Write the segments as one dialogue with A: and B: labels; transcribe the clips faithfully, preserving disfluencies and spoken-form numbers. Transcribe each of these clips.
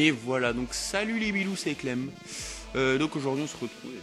A: Et voilà, donc salut les bilous, c'est Clem. Euh, donc aujourd'hui on se retrouve.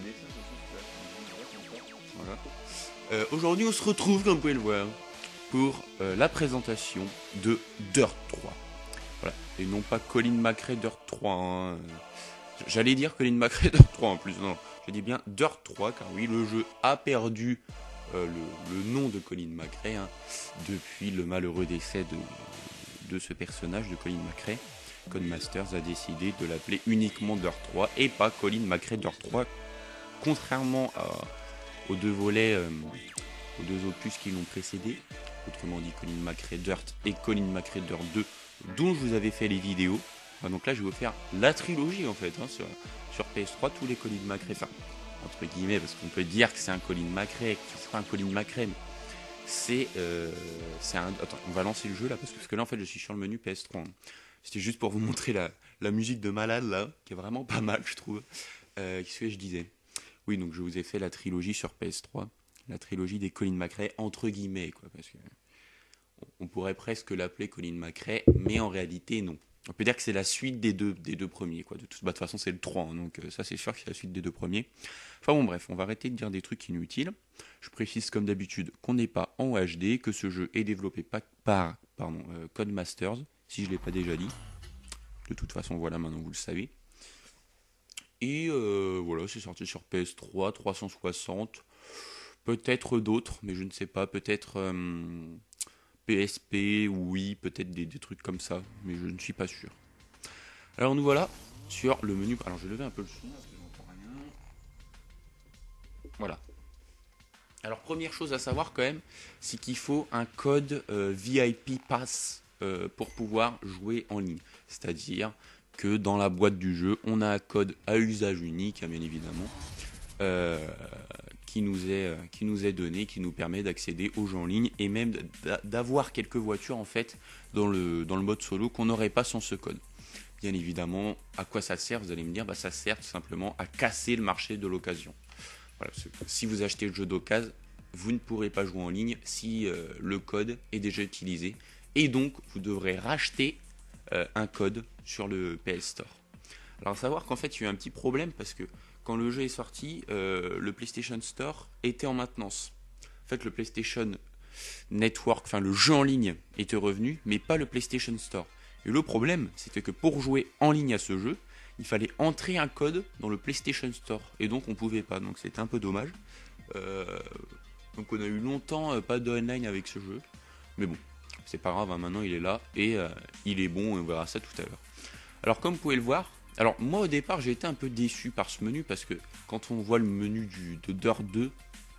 A: Voilà. Euh, aujourd'hui on se retrouve, comme vous pouvez le voir, pour euh, la présentation de Dirt trois. Voilà. Et non pas Colin McRae Dirt trois. Hein. J'allais dire Colin McRae Dirt trois en plus. Non, je dis bien Dirt trois, car oui, le jeu a perdu euh, le, le nom de Colin McRae hein, depuis le malheureux décès de, de ce personnage de Colin McRae. Codemasters a décidé de l'appeler uniquement Dirt trois et pas Colin McRae Dirt trois, contrairement à, aux deux volets, euh, aux deux opus qui l'ont précédé, autrement dit Colin McRae Dirt et Colin McRae Dirt deux, dont je vous avais fait les vidéos. Enfin, donc là je vais vous faire la trilogie en fait, hein, sur, sur P S trois, tous les Colin McRae, enfin entre guillemets, parce qu'on peut dire que c'est un Colin McRae, que c'est pas un Colin McRae, mais c'est euh, c'est un... Attends, on va lancer le jeu là, parce que, parce que là en fait je suis sur le menu P S trois. Hein. C'était juste pour vous montrer la, la musique de malade là, qui est vraiment pas mal je trouve. Euh, Qu'est-ce que je disais? Oui, donc je vous ai fait la trilogie sur P S trois, la trilogie des Colin McRae entre guillemets quoi, parce que on pourrait presque l'appeler Colin McRae, mais en réalité non. On peut dire que c'est la suite des deux, des deux premiers quoi. De toute, bah, de toute façon c'est le trois, hein, donc euh, ça c'est sûr que c'est la suite des deux premiers. Enfin bon bref, on va arrêter de dire des trucs inutiles. Je précise comme d'habitude qu'on n'est pas en H D, que ce jeu est développé par, par pardon, euh, Codemasters, si je ne l'ai pas déjà dit. De toute façon, voilà, maintenant vous le savez. Et euh, voilà, c'est sorti sur P S trois, trois cent soixante, peut-être d'autres, mais je ne sais pas, peut-être euh, P S P, oui, peut-être des, des trucs comme ça, mais je ne suis pas sûr. Alors nous voilà sur le menu. Alors je vais lever un peu le son, parce que j'entends rien. Voilà. Alors première chose à savoir quand même, c'est qu'il faut un code euh, V I P Pass euh, pour pouvoir jouer en ligne. C'est-à-dire que dans la boîte du jeu, on a un code à usage unique, bien évidemment, euh, qui, nous est, euh, qui nous est donné, qui nous permet d'accéder aux jeux en ligne et même d'avoir quelques voitures en fait dans le, dans le mode solo qu'on n'aurait pas sans ce code. Bien évidemment, à quoi ça sert? Vous allez me dire, bah, ça sert tout simplement à casser le marché de l'occasion. Voilà, si vous achetez le jeu d'occasion, vous ne pourrez pas jouer en ligne si euh, le code est déjà utilisé. Et donc, vous devrez racheter euh, un code sur le P S Store. Alors, à savoir qu'en fait, il y a eu un petit problème parce que quand le jeu est sorti, euh, le PlayStation Store était en maintenance. En fait, le PlayStation Network, enfin le jeu en ligne, était revenu, mais pas le PlayStation Store. Et le problème, c'était que pour jouer en ligne à ce jeu, il fallait entrer un code dans le PlayStation Store. Et donc on pouvait pas, donc c'était un peu dommage. Euh, donc on a eu longtemps euh, pas de online avec ce jeu. Mais bon, c'est pas grave, hein, maintenant il est là et euh, il est bon et on verra ça tout à l'heure. Alors comme vous pouvez le voir, alors moi au départ j'ai été un peu déçu par ce menu parce que quand on voit le menu du, de Dirt deux,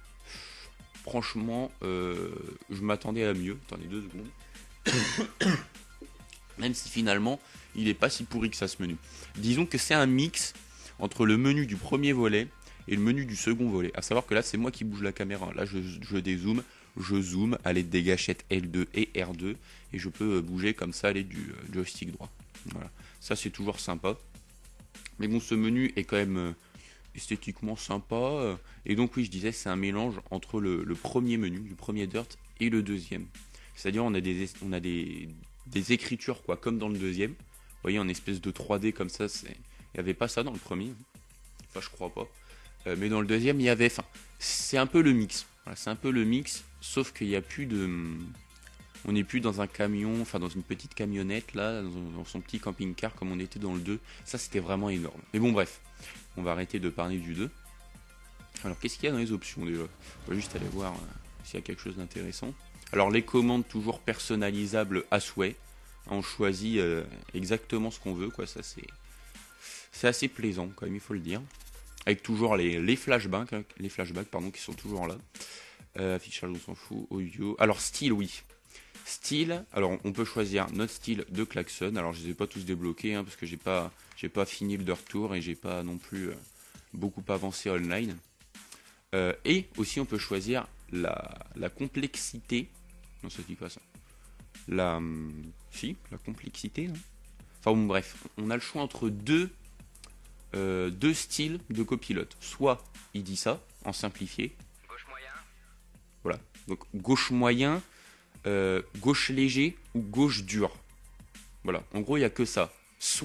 A: franchement euh, je m'attendais à mieux. Attendez deux secondes. Même si finalement il est pas si pourri que ça ce menu. Disons que c'est un mix entre le menu du premier volet et le menu du second volet. A savoir que là c'est moi qui bouge la caméra. Là je, je dézoome, je zoome à l'aide des gâchettes L deux et R deux et je peux bouger comme ça à l'aide du euh, joystick droit. Voilà. Ça c'est toujours sympa. Mais bon, ce menu est quand même euh, esthétiquement sympa. Euh, et donc oui, je disais, c'est un mélange entre le, le premier menu, le premier Dirt, et le deuxième. C'est-à-dire on a des, on a des, des écritures quoi, comme dans le deuxième. Vous voyez, en espèce de trois D comme ça, il n'y avait pas ça dans le premier. Enfin, je crois pas. Euh, mais dans le deuxième, il y avait... Enfin, c'est un peu le mix. Voilà, c'est un peu le mix, sauf qu'il n'y a plus de... On n'est plus dans un camion, enfin dans une petite camionnette, là, dans, dans son petit camping-car, comme on était dans le deux. Ça, c'était vraiment énorme. Mais bon, bref, on va arrêter de parler du deux. Alors, qu'est-ce qu'il y a dans les options, déjà? On va juste aller voir euh, s'il y a quelque chose d'intéressant. Alors, les commandes toujours personnalisables à souhait. On choisit euh, exactement ce qu'on veut, quoi. Ça c'est c'est assez plaisant quand même, il faut le dire, avec toujours les, les flashbacks hein, les flashbacks pardon qui sont toujours là. Euh, affichage on s'en fout, audio. Alors style, oui, style. Alors on peut choisir notre style de klaxon. Alors je les ai pas tous débloqués hein, parce que j'ai pas j'ai pas fini le Dirt Tour et j'ai pas non plus euh, beaucoup avancé online. Euh, et aussi on peut choisir la, la complexité. Non, ça se dit pas ça. La si la complexité hein. Enfin bon, bref, on a le choix entre deux euh, deux styles de copilote. Soit il dit ça en simplifié,
B: gauche moyen,
A: voilà, donc gauche moyen, euh, gauche léger ou gauche dur. Voilà, en gros il n'y a que ça. Soit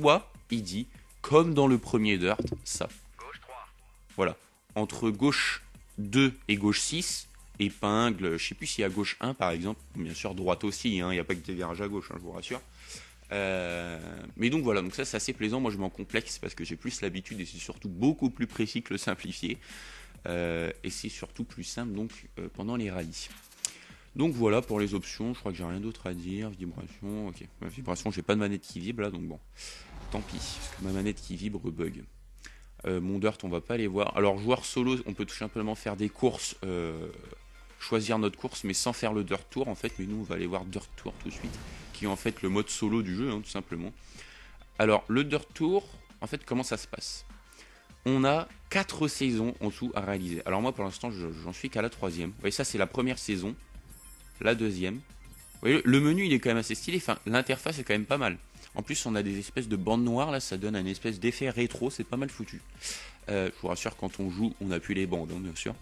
A: il dit, comme dans le premier Dirt, ça. Voilà, entre gauche deux et gauche six, épingle, je sais plus s'il y a gauche un par exemple, bien sûr droite aussi, hein, il n'y a pas que des virages à gauche, hein, je vous rassure. Euh, mais donc voilà, donc ça c'est assez plaisant, moi je m'en complexe parce que j'ai plus l'habitude et c'est surtout beaucoup plus précis que le simplifié. Euh, et c'est surtout plus simple donc euh, pendant les rallyes. Donc voilà pour les options, je crois que j'ai rien d'autre à dire. Vibration, ok, ma vibration, j'ai pas de manette qui vibre là, donc bon, tant pis, parce que ma manette qui vibre bug. Euh, mon dirt, on va pas aller voir. Alors joueur solo, on peut tout simplement faire des courses, euh, choisir notre course, mais sans faire le dirt tour en fait. Mais nous, on va aller voir dirt tour tout de suite, qui est en fait le mode solo du jeu, hein, tout simplement. Alors le dirt tour, en fait, comment ça se passe? On a quatre saisons en dessous à réaliser. Alors moi pour l'instant j'en suis qu'à la troisième. Vous voyez ça c'est la première saison. La deuxième. Vous voyez le menu il est quand même assez stylé. Enfin l'interface est quand même pas mal. En plus on a des espèces de bandes noires là. Ça donne un espèce d'effet rétro. C'est pas mal foutu. Euh, je vous rassure quand on joue on appuie les bandes hein, bien sûr.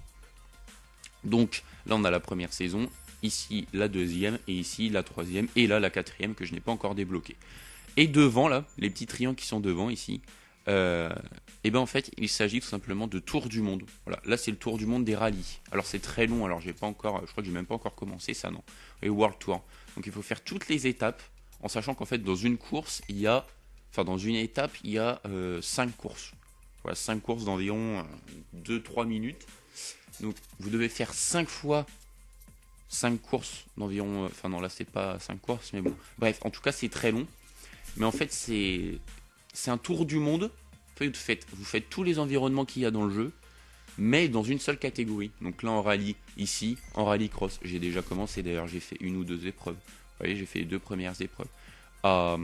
A: Donc là on a la première saison. Ici la deuxième. Et ici la troisième. Et là la quatrième que je n'ai pas encore débloquée. Et devant là. Les petits triangles qui sont devant ici. Euh, et ben en fait il s'agit tout simplement de tour du monde. Voilà, là c'est le tour du monde des rallyes. Alors c'est très long, alors j'ai pas encore, je crois que j'ai même pas encore commencé ça non. Et World Tour. Donc il faut faire toutes les étapes en sachant qu'en fait dans une course il y a, enfin dans une étape il y a euh, cinq courses. Voilà, cinq courses d'environ euh, deux trois minutes. Donc vous devez faire cinq fois cinq courses d'environ, enfin euh, non là c'est pas cinq courses mais bon. Bref, en tout cas c'est très long. Mais en fait c'est c'est un tour du monde. Vous faites, vous faites tous les environnements qu'il y a dans le jeu, mais dans une seule catégorie. Donc là en rallye, ici, en rallye cross. J'ai déjà commencé d'ailleurs, j'ai fait une ou deux épreuves. Vous voyez, j'ai fait les deux premières épreuves. À,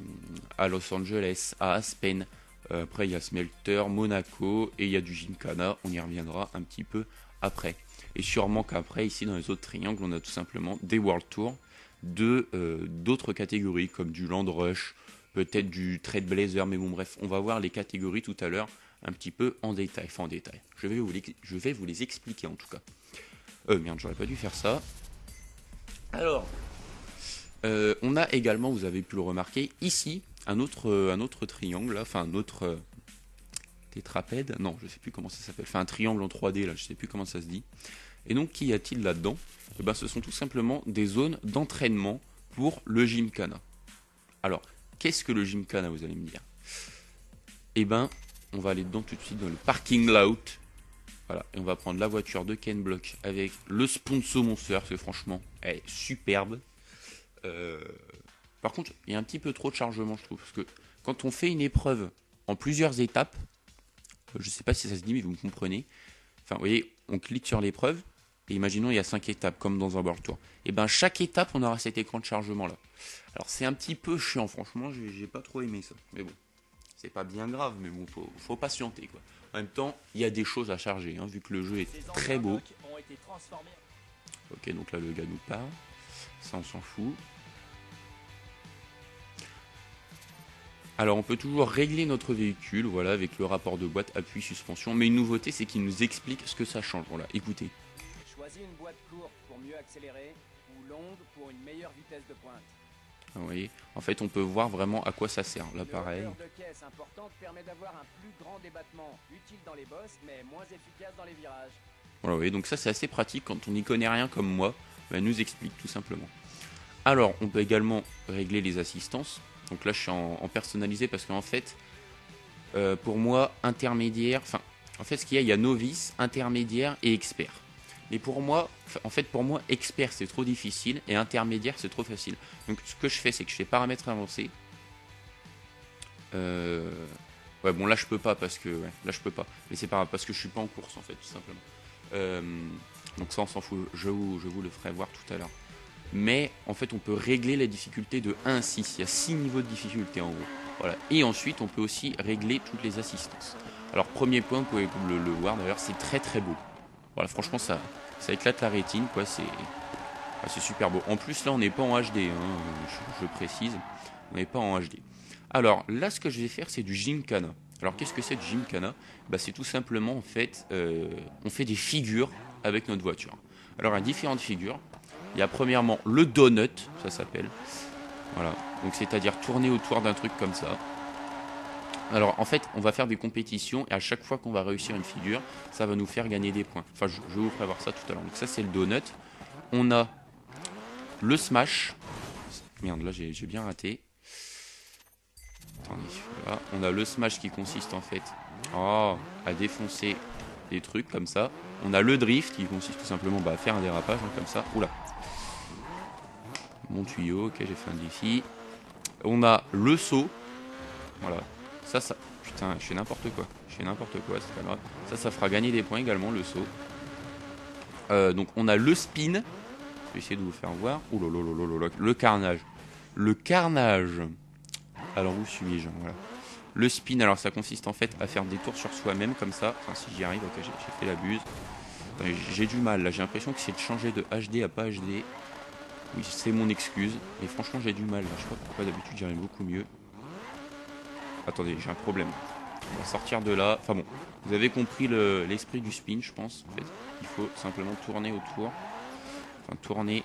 A: à Los Angeles, à Aspen. Euh, après il y a Smelter, Monaco, et il y a du Gymkhana. On y reviendra un petit peu après. Et sûrement qu'après, ici dans les autres triangles, on a tout simplement des World Tour de euh, d'autres catégories, comme du Land Rush, peut-être du Trade Blazer, mais bon bref, on va voir les catégories tout à l'heure un petit peu en détail, enfin en détail. Je vais vous les, je vais vous les expliquer en tout cas. Euh, merde, j'aurais pas dû faire ça. Alors, euh, on a également, vous avez pu le remarquer, ici, un autre, un autre triangle, là, enfin un autre euh, tétrapède, non, je sais plus comment ça s'appelle, enfin un triangle en trois D, là, je sais plus comment ça se dit. Et donc, qu'y a-t-il là-dedans? Eh ben, ce sont tout simplement des zones d'entraînement pour le Gymkhana. Alors, qu'est-ce que le Gymkhana, vous allez me dire? Eh ben, on va aller dedans tout de suite dans le parking lot. Voilà, et on va prendre la voiture de Ken Block avec le sponsor Monster, c'est franchement, elle est superbe. Euh... Par contre, il y a un petit peu trop de chargement, je trouve, parce que quand on fait une épreuve en plusieurs étapes, je sais pas si ça se dit, mais vous me comprenez. Enfin, vous voyez, on clique sur l'épreuve, et imaginons il y a cinq étapes, comme dans un World Tour. Et ben, chaque étape, on aura cet écran de chargement là. Alors c'est un petit peu chiant, franchement, j'ai pas trop aimé ça. Mais bon, c'est pas bien grave, mais bon, faut, faut patienter quoi. En même temps, il y a des choses à charger, hein, vu que le jeu est très beau. Ok, donc là le gars nous parle. Ça on s'en fout. Alors on peut toujours régler notre véhicule, voilà, avec le rapport de boîte, appui, suspension. Mais une nouveauté, c'est qu'il nous explique ce que ça change. Voilà, écoutez.
B: Choisis une boîte courte pour mieux accélérer ou longue pour une meilleure vitesse de pointe.
A: Vous voyez, en fait, on peut voir vraiment à quoi ça sert. Là, pareil.
B: Le hauteur de caisse importante permet d'avoir un plus grand débattement, utile dans les bosses, mais moins efficace dans les virages.
A: Voilà, vous voyez, donc ça, c'est assez pratique quand on n'y connaît rien comme moi. Ben, elle nous explique tout simplement. Alors, on peut également régler les assistances. Donc là, je suis en, en personnalisé parce qu'en fait, euh, pour moi, intermédiaire. Enfin, en fait, ce qu'il y a, il y a novice, intermédiaire et expert. Mais pour moi, en fait, pour moi, expert c'est trop difficile et intermédiaire c'est trop facile. Donc ce que je fais, c'est que je fais paramètres avancés. Euh... Ouais, bon là je peux pas parce que ouais, là je peux pas. Mais c'est pas grave parce que je suis pas en course en fait, tout simplement. Euh... Donc ça on s'en fout. Je vous, je vous le ferai voir tout à l'heure. Mais en fait, on peut régler la difficulté de un à six. Il y a six niveaux de difficulté en gros. Voilà. Et ensuite, on peut aussi régler toutes les assistances. Alors premier point, vous pouvez le, le voir d'ailleurs, c'est très très beau. Voilà, franchement ça. Ça éclate la rétine, quoi, c'est ah, c'est super beau. En plus, là, on n'est pas en H D, hein, je, je précise, on n'est pas en H D. Alors, là, ce que je vais faire, c'est du Gymkhana. Alors, qu'est-ce que c'est du Gymkhana? Bah, c'est tout simplement, en fait, euh, on fait des figures avec notre voiture. Alors, il y a différentes figures. Il y a premièrement le donut, ça s'appelle. Voilà, donc c'est-à-dire tourner autour d'un truc comme ça. Alors en fait, on va faire des compétitions et à chaque fois qu'on va réussir une figure, ça va nous faire gagner des points. Enfin, je, je vais vous prévoir ça tout à l'heure. Donc ça, c'est le donut. On a le smash. Merde, là, j'ai bien raté. Attendez, voilà. On a le smash qui consiste en fait oh, à défoncer des trucs comme ça. On a le drift qui consiste tout simplement bah, à faire un dérapage hein, comme ça. Oula. Mon tuyau, ok, j'ai fait un défi. On a le saut. Voilà. Ça, ça. Putain, je fais n'importe quoi. Je fais n'importe quoi, c'est pas grave. Ça, ça fera gagner des points également, le saut. Euh, donc, on a le spin. Je vais essayer de vous faire voir. Ouh là là là là là. Le carnage. Le carnage. Alors, où suis-je? Voilà. Le spin, alors ça consiste en fait à faire des tours sur soi-même comme ça. Enfin, si j'y arrive, ok, j'ai fait la buse. J'ai du mal là. J'ai l'impression que c'est de changer de H D à pas H D. Oui, c'est mon excuse. Et franchement, j'ai du mal là. Je sais pas pourquoi d'habitude j'y arrive beaucoup mieux. Attendez, j'ai un problème. On va sortir de là. Enfin bon, vous avez compris l'esprit le, du spin, je pense. En fait, il faut simplement tourner autour. Enfin, tourner.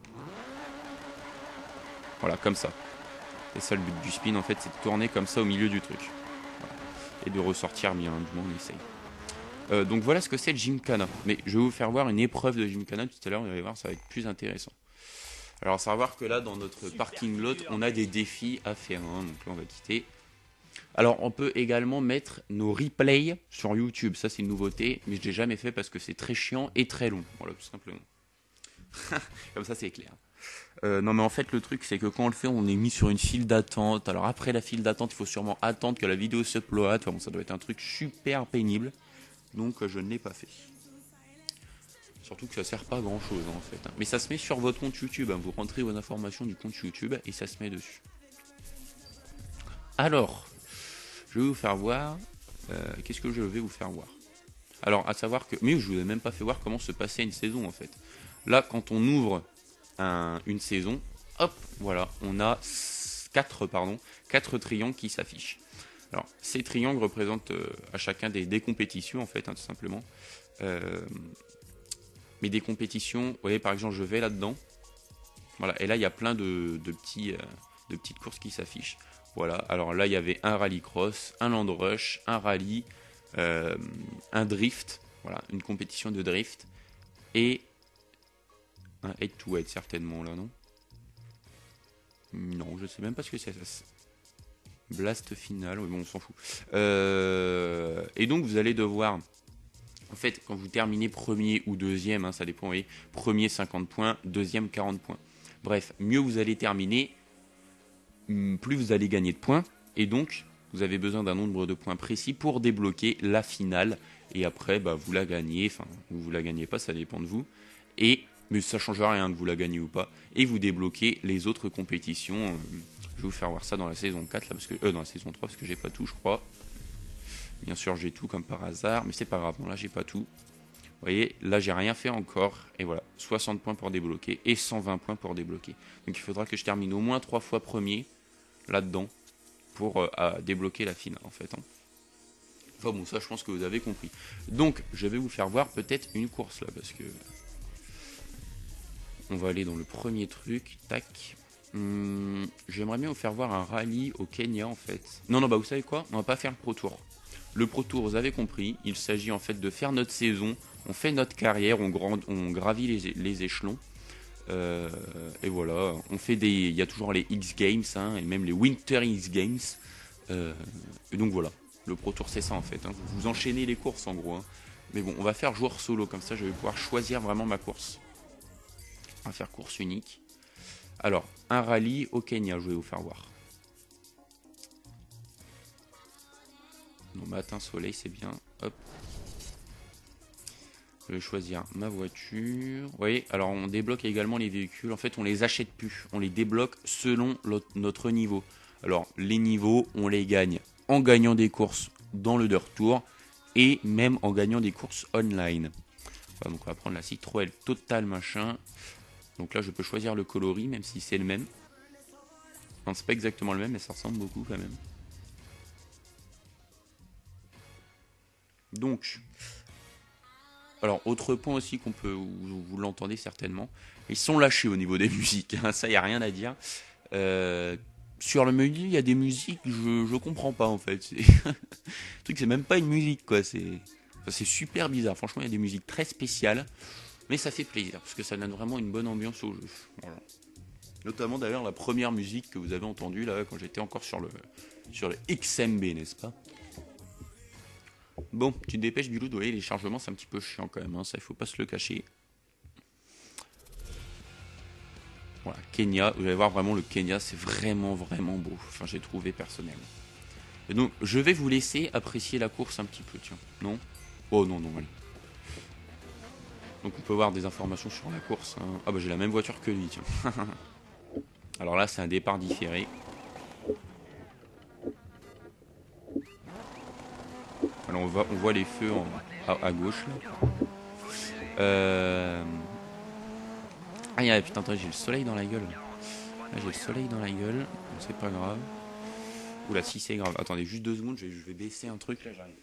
A: Voilà, comme ça. C'est ça le but du spin, en fait, c'est de tourner comme ça au milieu du truc. Voilà. Et de ressortir bien, du moins on essaye. Euh, donc voilà ce que c'est le Gymkhana. Mais je vais vous faire voir une épreuve de Gymkhana tout à l'heure, vous allez voir, ça va être plus intéressant. Alors, ça va voir que là, dans notre parking lot, on a des défis à faire. Hein, donc là, on va quitter. Alors, on peut également mettre nos replays sur YouTube. Ça, c'est une nouveauté, mais je ne l'ai jamais fait parce que c'est très chiant et très long. Voilà, tout simplement. Comme ça, c'est clair. Euh, non, mais en fait, le truc, c'est que quand on le fait, on est mis sur une file d'attente. Alors, après la file d'attente, il faut sûrement attendre que la vidéo s'upload. Enfin, bon, ça doit être un truc super pénible. Donc, euh, je ne l'ai pas fait. Surtout que ça sert pas à grand chose hein, en fait. Hein. Mais ça se met sur votre compte YouTube. Hein. Vous rentrez vos informations du compte YouTube et ça se met dessus. Alors, je vais vous faire voir. Euh, Qu'est-ce que je vais vous faire voir? Alors, à savoir que. Mais je vous ai même pas fait voir comment se passait une saison en fait. Là, quand on ouvre un, une saison, hop, voilà, on a quatre, pardon, quatre triangles qui s'affichent. Alors, ces triangles représentent euh, à chacun des, des compétitions en fait, hein, tout simplement. Euh, Mais des compétitions, vous voyez par exemple je vais là-dedans, voilà, et là il y a plein de, de, petits, euh, de petites courses qui s'affichent. Voilà, alors là il y avait un rallycross, un land rush, un rallye, euh, un drift, voilà, une compétition de drift, et un head to head certainement là, non? Non, je sais même pas ce que c'est ça. Blast final, oui bon on s'en fout. Euh, et donc vous allez devoir... En fait, quand vous terminez premier ou deuxième, hein, ça dépend, vous voyez, premier cinquante points, deuxième quarante points. Bref, mieux vous allez terminer, plus vous allez gagner de points. Et donc, vous avez besoin d'un nombre de points précis pour débloquer la finale. Et après, bah, vous la gagnez, enfin, vous la gagnez pas, ça dépend de vous. Et, mais ça ne change rien que vous la gagnez ou pas. Et vous débloquez les autres compétitions. Je vais vous faire voir ça dans la saison quatre, là, parce que, euh, dans la saison trois, parce que j'ai pas tout, je crois. Bien sûr, j'ai tout comme par hasard, mais c'est pas grave. Bon, là, j'ai pas tout. Vous voyez, là, j'ai rien fait encore. Et voilà, soixante points pour débloquer et cent vingt points pour débloquer. Donc, il faudra que je termine au moins trois fois premier là-dedans pour euh, débloquer la finale, en fait. Hein. Enfin bon, ça, je pense que vous avez compris. Donc, je vais vous faire voir peut-être une course là, parce que on va aller dans le premier truc. Tac. Hum, J'aimerais bien vous faire voir un rallye au Kenya, en fait. Non, non, bah vous savez quoi? On va pas faire le Pro Tour. Le Pro Tour, vous avez compris, il s'agit en fait de faire notre saison, on fait notre carrière, on, grand, on gravit les, les échelons. Euh, et voilà, on fait des. Il y a toujours les X Games, hein, et même les Winter X Games. Euh, et donc voilà, le Pro Tour c'est ça en fait. Hein, vous enchaînez les courses en gros. Hein. Mais bon, on va faire joueur solo, comme ça je vais pouvoir choisir vraiment ma course. On va faire course unique. Alors, un rallye au Kenya, je vais vous faire voir. Non, matin, soleil, c'est bien. Hop. Je vais choisir ma voiture. Vous voyez, alors on débloque également les véhicules. En fait, on les achète plus. On les débloque selon notre niveau. Alors, les niveaux, on les gagne en gagnant des courses dans le Dirt Tour et même en gagnant des courses online. Voilà, donc, on va prendre la Citroën Total machin. Donc là, je peux choisir le coloris, même si c'est le même. Non, c'est pas exactement le même, mais ça ressemble beaucoup quand même. Donc, alors autre point aussi qu'on peut, vous, vous l'entendez certainement, ils sont lâchés au niveau des musiques, hein, ça y a rien à dire. Euh, sur le menu, il y a des musiques, je, je comprends pas en fait. C'est... le truc, c'est même pas une musique quoi. C'est, enfin, c'est super bizarre. Franchement, il y a des musiques très spéciales, mais ça fait plaisir parce que ça donne vraiment une bonne ambiance au jeu. Voilà. Notamment d'ailleurs la première musique que vous avez entendue là quand j'étais encore sur le sur le X M B, n'est-ce pas? Bon, tu te dépêches du loup, vous voyez, les chargements c'est un petit peu chiant quand même, hein, ça il faut pas se le cacher. Voilà, Kenya, vous allez voir vraiment le Kenya, c'est vraiment vraiment beau. Enfin, j'ai trouvé personnellement. Et donc, je vais vous laisser apprécier la course un petit peu, tiens. Non? Oh non, non, allez. Donc, on peut voir des informations sur la course. Hein. Ah bah j'ai la même voiture que lui, tiens. Alors là, c'est un départ différé. Alors on, va, on voit les feux en, à, à gauche. Là. Euh... Ah yeah, putain, attends, j'ai le soleil dans la gueule. Là, j'ai le soleil dans la gueule. C'est pas grave. Oula, si c'est grave. Attendez, juste deux secondes, je vais, je vais baisser un truc. Là, j'arrive.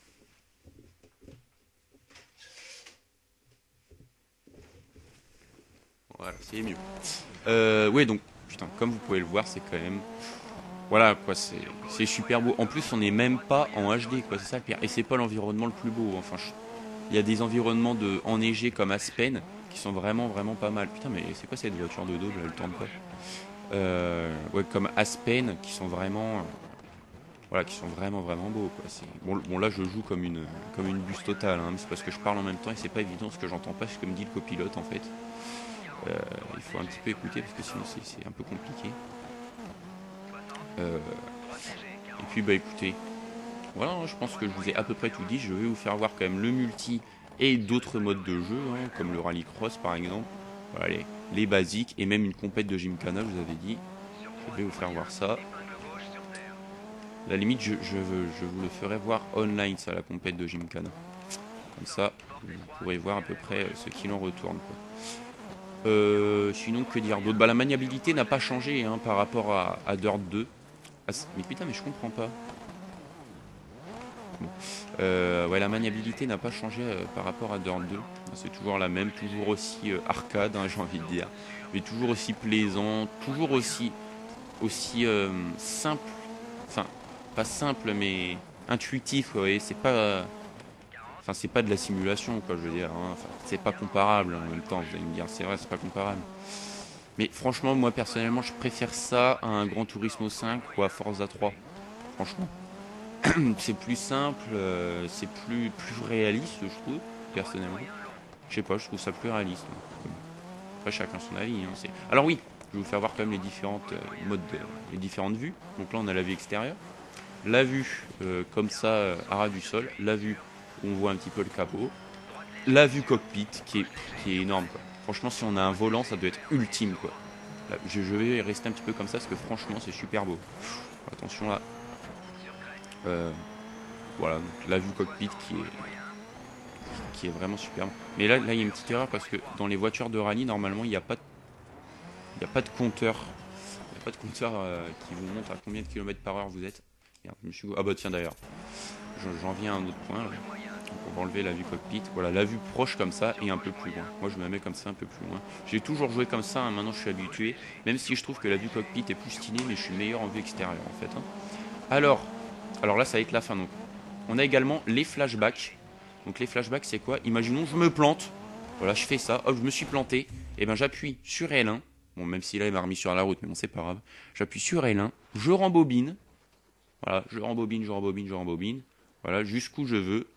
A: Voilà, c'est mieux. Euh, ouais, donc, putain, comme vous pouvez le voir, c'est quand même... Voilà, quoi, c'est, c'est super beau. En plus, on n'est même pas en H D, quoi, c'est ça le pire. Et c'est pas l'environnement le plus beau. Enfin, je... il y a des environnements de enneigés comme Aspen qui sont vraiment, vraiment pas mal. Putain, mais c'est quoi cette voiture de dos, là, le temps de quoi euh, ouais, comme Aspen qui sont vraiment... Euh, voilà, qui sont vraiment, vraiment beaux, quoi. C'est... Bon, bon, là, je joue comme une, comme une buse totale, hein, mais c'est parce que je parle en même temps et c'est pas évident ce que j'entends pas, c'est comme dit le copilote, en fait. Euh, il faut un petit peu écouter parce que sinon c'est, c'est un peu compliqué. Euh, et puis bah écoutez, voilà, je pense que je vous ai à peu près tout dit. Je vais vous faire voir quand même le multi et d'autres modes de jeu, hein, comme le rallycross par exemple. Voilà, les, les basiques et même une compète de Gymkhana, je vous avais dit. Je vais vous faire voir ça. À la limite, je, je, je vous le ferai voir online, ça, la compète de Gymkhana. Comme ça, vous pourrez voir à peu près ce qu'il en retourne, quoi. Euh, sinon, que dire d'autre? Bah, la maniabilité n'a pas changé hein, par rapport à, à Dirt deux. Ah, mais putain, mais je comprends pas. Bon. Euh, ouais, la maniabilité n'a pas changé euh, par rapport à Dirt deux. C'est toujours la même, toujours aussi euh, arcade, hein, j'ai envie de dire. Mais toujours aussi plaisant, toujours aussi, aussi euh, simple. Enfin, pas simple, mais intuitif. Vous voyez, c'est pas. Euh, Enfin, c'est pas de la simulation, quoi, je veux dire. Hein. Enfin, c'est pas comparable en même temps, vous allez me dire. C'est vrai, c'est pas comparable. Mais franchement, moi personnellement, je préfère ça à un Gran Turismo cinq ou à Forza trois. Franchement, c'est plus simple, euh, c'est plus, plus réaliste, je trouve, personnellement. Je sais pas, je trouve ça plus réaliste. Après, chacun son avis. Hein, c'est... Alors oui, je vais vous faire voir quand même les différentes euh, modes, de, les différentes vues. Donc là, on a la vue extérieure, la vue euh, comme ça euh, à ras du sol, la vue où on voit un petit peu le capot, la vue cockpit qui est, qui est énorme, quoi. Franchement, si on a un volant, ça doit être ultime, quoi. Là, je, je vais rester un petit peu comme ça parce que franchement, c'est super beau. Attention là. Euh, voilà, donc la vue cockpit qui est, qui est vraiment superbe. Mais là, là, il y a une petite erreur parce que dans les voitures de rallye, normalement, il n'y a pas de, il n'y a pas de compteur. Il n'y a pas de compteur euh, qui vous montre à combien de kilomètres par heure vous êtes. Merde, je me suis... Ah bah tiens d'ailleurs, j'en viens à un autre point là. Donc on va enlever la vue cockpit. Voilà, la vue proche comme ça et un peu plus loin. Moi je me mets comme ça un peu plus loin. J'ai toujours joué comme ça, hein, maintenant je suis habitué. Même si je trouve que la vue cockpit est plus stylée, mais je suis meilleur en vue extérieure en fait. Hein. Alors, alors là ça va être la fin. Donc, on a également les flashbacks. Donc les flashbacks c'est quoi? Imaginons je me plante. Voilà, je fais ça. Hop, je me suis planté. Et ben j'appuie sur L un. Bon, même si là il m'a remis sur la route, mais bon c'est pas grave. J'appuie sur L un. Je rembobine. Voilà, je rembobine, je rembobine, je rembobine. Voilà, jusqu'où je veux.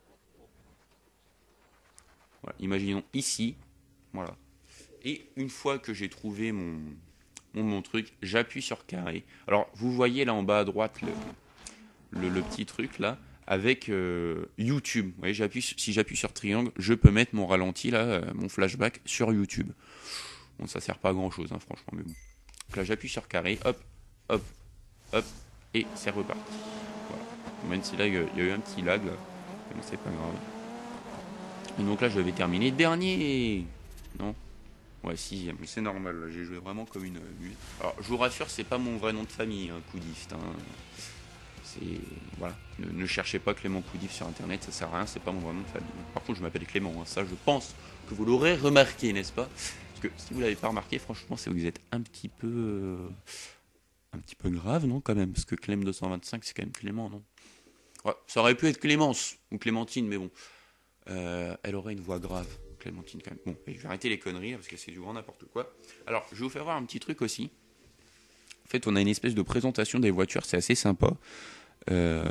A: Voilà, imaginons ici. Voilà. Et une fois que j'ai trouvé mon, mon, mon truc, j'appuie sur carré. Alors, vous voyez là en bas à droite le, le, le petit truc là avec euh, YouTube. Vous voyez, j'appuie, si j'appuie sur triangle, je peux mettre mon ralenti là, euh, mon flashback sur YouTube. Bon, ça sert pas à grand chose, hein, franchement, mais bon. Donc là, j'appuie sur carré, hop, hop, hop, et c'est reparti. Voilà. Même si là, il y a eu un petit lag, là. Mais bon, c'est pas grave. Et donc là, je vais terminer dernier. Non? Ouais, sixième. Mais c'est normal, là. J'ai joué vraiment comme une buse. Alors, je vous rassure, c'est pas mon vrai nom de famille, hein, Coudif. Hein. C'est... Voilà. Ne, ne cherchez pas Clément Coudif sur Internet, ça sert à rien, c'est pas mon vrai nom de famille. Par contre, je m'appelle Clément. Hein. Ça, je pense que vous l'aurez remarqué, n'est-ce pas? Parce que si vous l'avez pas remarqué, franchement, c'est que vous êtes un petit peu... Euh... un petit peu grave, non, quand même? Parce que Clem deux cent vingt-cinq, c'est quand même Clément, non? Ouais, ça aurait pu être Clémence ou Clémentine, mais bon. Euh, elle aurait une voix grave, Clémentine, quand même. Bon, je vais arrêter les conneries, parce que c'est du grand n'importe quoi. Alors, je vais vous faire voir un petit truc aussi. En fait, on a une espèce de présentation des voitures, c'est assez sympa. Euh...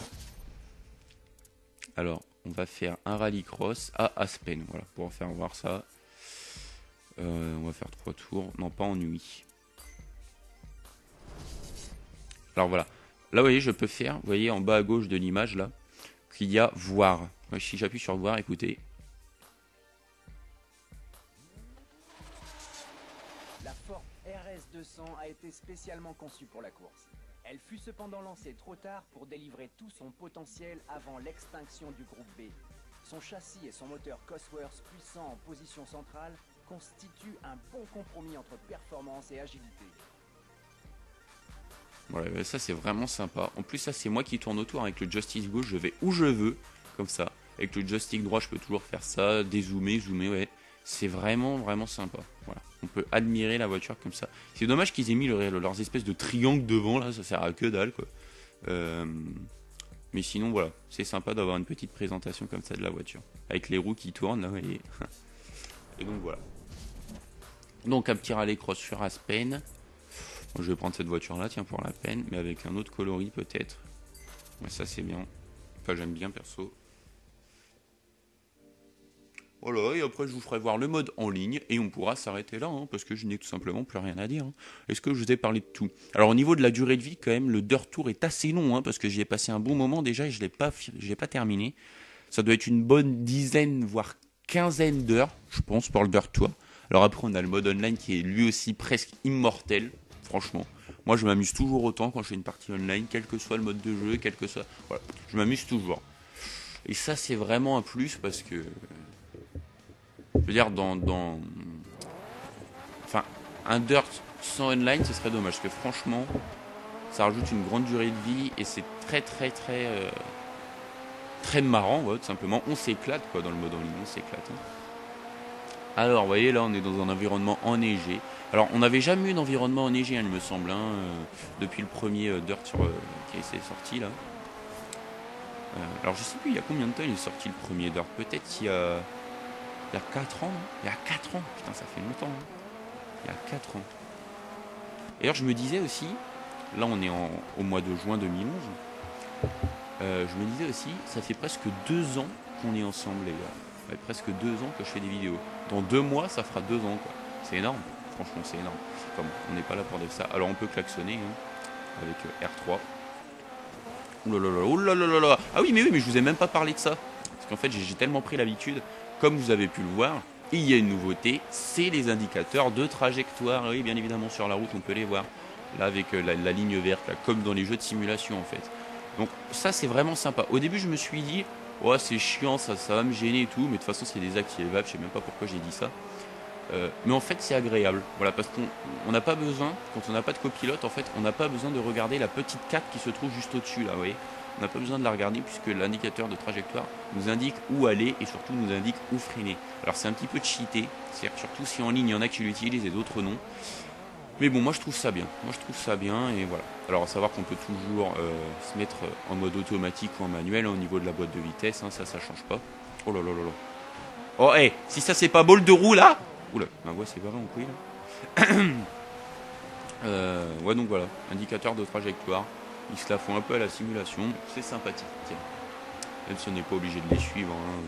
A: Alors, on va faire un rallycross à Aspen, voilà, pour en faire voir ça. Euh, on va faire trois tours, non pas en nuit. Alors voilà, là vous voyez, je peux faire, vous voyez en bas à gauche de l'image là, qu'il y a voir. Ouais, si j'appuie sur voir, écoutez.
B: La Ford R S deux cents a été spécialement conçue pour la course. Elle fut cependant lancée trop tard pour délivrer tout son potentiel avant l'extinction du groupe B. Son châssis et son moteur Cosworth puissant en position centrale constituent un bon compromis entre performance et agilité.
A: Voilà, ça c'est vraiment sympa. En plus, ça c'est moi qui tourne autour avec le joystick gauche, je vais où je veux, comme ça. Avec le joystick droit, je peux toujours faire ça, dézoomer, zoomer, ouais. C'est vraiment, vraiment sympa. Voilà. On peut admirer la voiture comme ça. C'est dommage qu'ils aient mis le, le, leurs espèces de triangles devant, là, ça sert à que dalle, quoi. Euh, mais sinon, voilà, c'est sympa d'avoir une petite présentation comme ça de la voiture. Avec les roues qui tournent, là, vous voyez. Et donc voilà. Donc un petit rallycross sur Aspen. Bon, je vais prendre cette voiture là, tiens, pour la peine, mais avec un autre coloris peut-être. Mais ça c'est bien. Enfin j'aime bien perso. Voilà, et après je vous ferai voir le mode en ligne et on pourra s'arrêter là, hein, parce que je n'ai tout simplement plus rien à dire. Hein. Est-ce que je vous ai parlé de tout? Alors au niveau de la durée de vie, quand même, le Dirt Tour est assez long, hein, parce que j'y ai passé un bon moment déjà et je l'ai pas, je l'ai pas terminé. Ça doit être une bonne dizaine, voire quinzaine d'heures, je pense, pour le Dirt Tour. Alors après on a le mode online qui est lui aussi presque immortel. Franchement, moi je m'amuse toujours autant quand je fais une partie online, quel que soit le mode de jeu, quel que soit... Voilà, je m'amuse toujours. Et ça c'est vraiment un plus parce que... Je veux dire, dans... dans... Enfin, un Dirt sans online, ce serait dommage. Parce que franchement, ça rajoute une grande durée de vie et c'est très très très... Euh, très marrant, ouais, tout simplement. On s'éclate quoi dans le mode en ligne, on s'éclate. Hein. Alors, vous voyez, là on est dans un environnement enneigé. Alors, on n'avait jamais eu d'environnement enneigé, hein, il me semble, hein, euh, depuis le premier euh, Dirt sur, euh, qui est sorti là. Euh, alors, je sais plus, il y a combien de temps il est sorti le premier Dirt? Peut-être il y a, il y a quatre ans, non? Il y a quatre ans, putain, ça fait longtemps. Hein. Il y a quatre ans. D'ailleurs, je me disais aussi, là on est en, au mois de juin deux mille onze, euh, je me disais aussi, ça fait presque deux ans qu'on est ensemble, les gars. Ouais, presque deux ans que je fais des vidéos. Dans deux mois, ça fera deux ans, quoi. C'est énorme. Franchement, c'est énorme. Comme on n'est pas là pour dire ça. Alors, on peut klaxonner hein, avec euh, R trois. Ouh là là là, ouh là là là là. Ah oui, mais oui, mais je vous ai même pas parlé de ça. Parce qu'en fait, j'ai tellement pris l'habitude. Comme vous avez pu le voir, il y a une nouveauté. C'est les indicateurs de trajectoire. Oui, bien évidemment, sur la route, on peut les voir. Là, avec euh, la, la ligne verte, là, comme dans les jeux de simulation, en fait. Donc, ça, c'est vraiment sympa. Au début, je me suis dit, oh, c'est chiant, ça, ça va me gêner et tout. Mais de toute façon, c'est désactivable. Je sais même pas pourquoi j'ai dit ça. Euh, mais en fait c'est agréable, voilà, parce qu'on n'a pas besoin, quand on n'a pas de copilote, en fait, on n'a pas besoin de regarder la petite carte qui se trouve juste au-dessus, là, vous voyez. On n'a pas besoin de la regarder puisque l'indicateur de trajectoire nous indique où aller et surtout nous indique où freiner. Alors c'est un petit peu cheaté, c'est-à-dire surtout si en ligne il y en a qui l'utilisent et d'autres non. Mais bon, moi je trouve ça bien, moi je trouve ça bien et voilà. Alors à savoir qu'on peut toujours euh, se mettre en mode automatique ou en manuel hein, au niveau de la boîte de vitesse, hein, ça ça change pas. Oh là là là là. Oh hé, hey, si ça c'est pas bol de roue là. Oula, ma voix c'est pas en couille là. euh, ouais donc voilà, indicateur de trajectoire. Ils se la font un peu à la simulation, c'est sympathique. Tiens. Même si on n'est pas obligé de les suivre. Hein.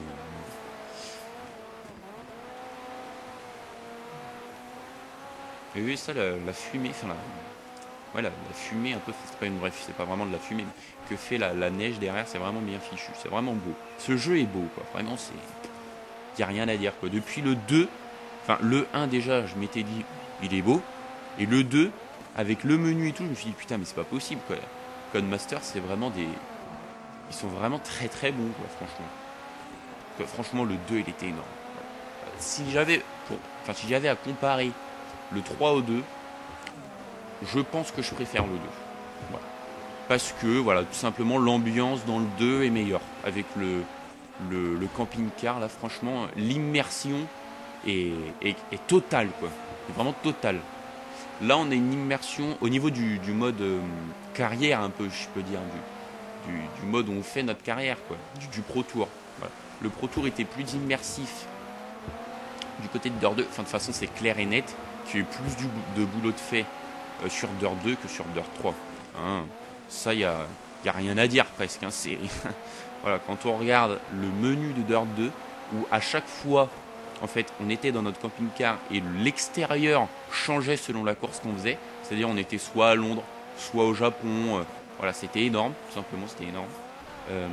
A: Et oui ça la, la fumée, enfin la, ouais, la, la fumée un peu, c'est pas une bref, c'est pas vraiment de la fumée, mais que fait la, la neige derrière, c'est vraiment bien fichu, c'est vraiment beau. Ce jeu est beau quoi, vraiment c'est. Y a rien à dire quoi. Depuis le deux. Enfin, le un déjà, je m'étais dit, il est beau. Et le deux, avec le menu et tout, je me suis dit, putain, mais c'est pas possible, quoi. Codemaster, c'est vraiment des... Ils sont vraiment très très bons, quoi, franchement. Quoi, franchement, le deux, il était énorme. Si j'avais... Pour... Enfin, si j'avais à comparer le trois au deux, je pense que je préfère le deux. Voilà. Parce que, voilà, tout simplement, l'ambiance dans le deux est meilleure. Avec le, le, le camping-car, là, franchement, l'immersion... Et, et, et total quoi, et vraiment total. Là, on a une immersion au niveau du, du mode euh, carrière, un peu, je peux dire, du, du, du mode où on fait notre carrière, quoi, du, du Pro Tour. Voilà. Le Pro Tour était plus immersif du côté de Dirt deux. Enfin, de toute façon, c'est clair et net qu'il y a eu plus du, de boulot de fait euh, sur Dirt deux que sur Dirt trois. Hein. Ça, il n'y a, y a rien à dire presque. Hein. C'est... voilà, quand on regarde le menu de Dirt deux, où à chaque fois, en fait, on était dans notre camping-car et l'extérieur changeait selon la course qu'on faisait. C'est-à-dire, on était soit à Londres, soit au Japon. Euh, voilà, c'était énorme, tout simplement, c'était énorme. Euh,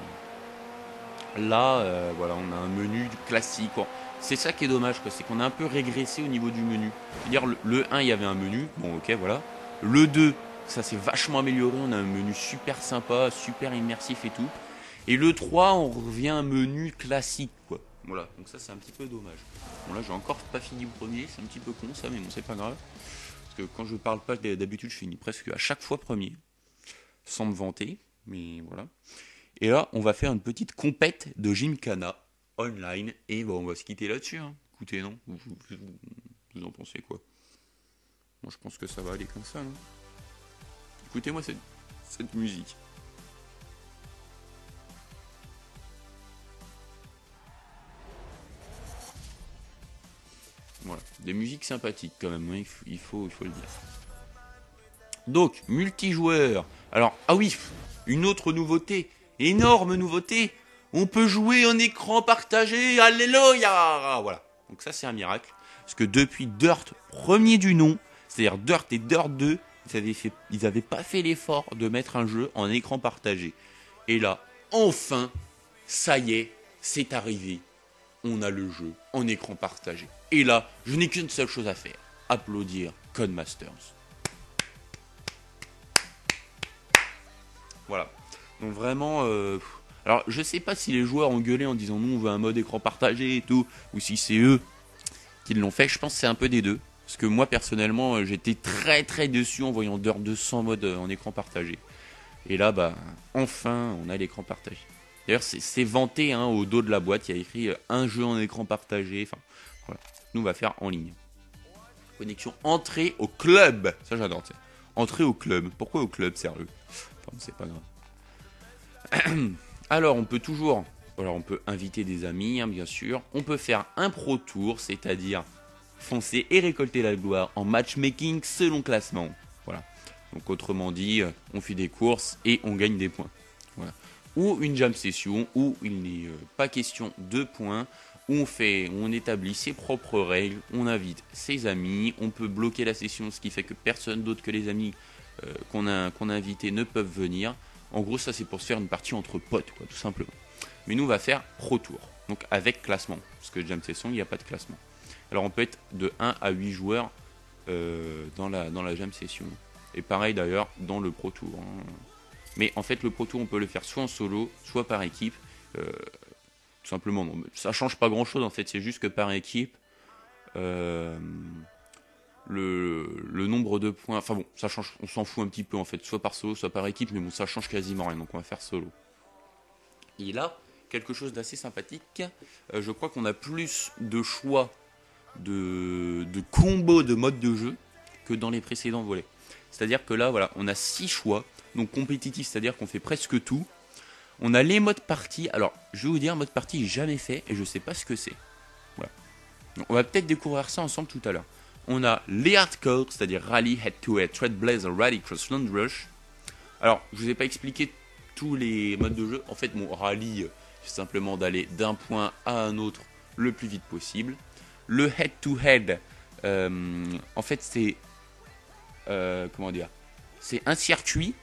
A: là, euh, voilà, on a un menu classique. Quoi. C'est ça qui est dommage, quoi, c'est qu'on a un peu régressé au niveau du menu. C'est-à-dire, le, le un, il y avait un menu, bon, ok, voilà. Le deux, ça s'est vachement amélioré, on a un menu super sympa, super immersif et tout. Et le trois, on revient à un menu classique, quoi. Voilà, donc ça c'est un petit peu dommage. Bon là j'ai encore pas fini le premier, c'est un petit peu con ça, mais bon c'est pas grave. Parce que quand je parle pas d'habitude je finis presque à chaque fois premier. Sans me vanter, mais voilà. Et là on va faire une petite compète de Gymkhana online. Et bon on va se quitter là-dessus. Hein. Écoutez non, vous, vous, vous en pensez quoi? Moi je pense que ça va aller comme ça, non? Écoutez-moi cette, cette musique. Voilà, des musiques sympathiques quand même, hein, il, faut, il, faut, il faut le dire. Donc, multijoueur. Alors, ah oui, une autre nouveauté, énorme nouveauté. On peut jouer en écran partagé, alléluia. Voilà, donc ça c'est un miracle. Parce que depuis Dirt, premier du nom, c'est-à-dire Dirt et Dirt deux, ils avaient, fait, ils avaient pas fait l'effort de mettre un jeu en écran partagé. Et là, enfin, ça y est, c'est arrivé. On a le jeu en écran partagé. Et là, je n'ai qu'une seule chose à faire. Applaudir Codemasters. Voilà. Donc vraiment... Euh... Alors, je sais pas si les joueurs ont gueulé en disant nous on veut un mode écran partagé et tout, ou si c'est eux qui l'ont fait. Je pense que c'est un peu des deux. Parce que moi, personnellement, j'étais très très déçu en voyant Dirt deux sans mode en écran partagé. Et là, bah, enfin, on a l'écran partagé. D'ailleurs, c'est, c'est vanté hein, au dos de la boîte. Il y a écrit euh, un jeu en écran partagé. Enfin, voilà. Nous, on va faire en ligne. Connexion entrée au club. Ça, j'adore. T'sais. Entrée au club. Pourquoi au club, sérieux? Enfin, c'est pas grave. Alors, on peut toujours. Alors, on peut inviter des amis, hein, bien sûr. On peut faire un pro tour, c'est-à-dire foncer et récolter la gloire en matchmaking selon classement. Voilà. Donc, autrement dit, on fait des courses et on gagne des points. Voilà. Ou une jam session où il n'est pas question de points, où on fait, on établit ses propres règles, on invite ses amis, on peut bloquer la session, ce qui fait que personne d'autre que les amis euh, qu'on a, qu'on a invités ne peuvent venir. En gros, ça c'est pour se faire une partie entre potes, quoi, tout simplement. Mais nous, on va faire Pro Tour, donc avec classement, parce que jam session, il n'y a pas de classement. Alors on peut être de un à huit joueurs euh, dans, la, dans la jam session. Et pareil d'ailleurs dans le Pro Tour. Hein. Mais en fait, le Pro Tour, on peut le faire soit en solo, soit par équipe. Euh, tout simplement, non. Ça change pas grand-chose, en fait. C'est juste que par équipe, euh, le, le nombre de points... Enfin bon, ça change, on s'en fout un petit peu, en fait. Soit par solo, soit par équipe. Mais bon, ça change quasiment rien. Donc, on va faire solo. Et là, quelque chose d'assez sympathique. Euh, je crois qu'on a plus de choix de, de combos de modes de jeu que dans les précédents volets. C'est-à-dire que là, voilà, on a six choix. Donc compétitif, c'est-à-dire qu'on fait presque tout. On a les modes partie. Alors, je vais vous dire, mode partie, j'ai jamais fait et je sais pas ce que c'est. Voilà. Donc, on va peut-être découvrir ça ensemble tout à l'heure. On a les hardcore, c'est-à-dire rally, head-to-head, Trailblazer, rally, cross, land rush. Alors, je vous ai pas expliqué tous les modes de jeu. En fait, mon rally, c'est simplement d'aller d'un point à un autre le plus vite possible. Le head-to-head, euh, en fait, c'est euh, comment dire, c'est un circuit.